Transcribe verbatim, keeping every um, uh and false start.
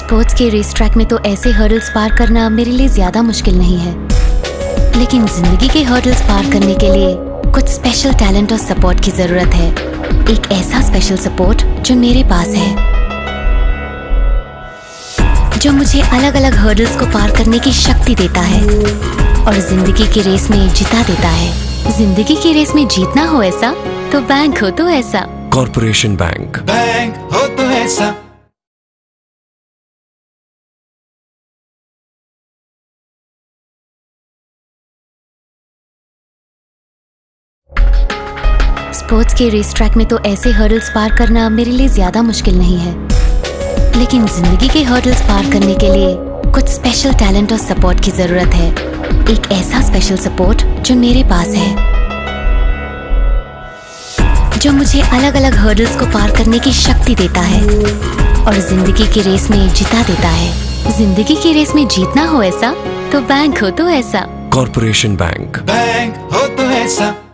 Sports के race track में तो ऐसे हर्डल्स पार करना मेरे लिए ज्यादा मुश्किल नहीं है, लेकिन जिंदगी के हर्डल्स पार करने के लिए कुछ स्पेशल टैलेंट और सपोर्ट की जरूरत है। एक ऐसा स्पेशल सपोर्ट जो मेरे पास है, जो मुझे अलग अलग हर्डल्स को पार करने की शक्ति देता है और जिंदगी की रेस में जिता देता है। जिंदगी की रेस में जीतना हो ऐसा तो बैंक हो तो ऐसा। कॉर्पोरेशन बैंक, बैंक हो तो ऐसा। स्पोर्ट्स के रेस ट्रैक में तो ऐसे हर्डल्स पार करना मेरे लिए ज्यादा मुश्किल नहीं है, लेकिन जिंदगी के हर्डल्स पार करने के लिए कुछ स्पेशल टैलेंट और सपोर्ट की जरूरत है। एक ऐसा स्पेशल सपोर्ट जो मेरे पास है, जो मुझे अलग अलग हर्डल्स को पार करने की शक्ति देता है और जिंदगी की रेस में जिता देता है। जिंदगी की रेस में जीतना हो ऐसा तो बैंक हो तो ऐसा। कॉर्पोरेशन बैंक, बैंक हो तो ऐसा।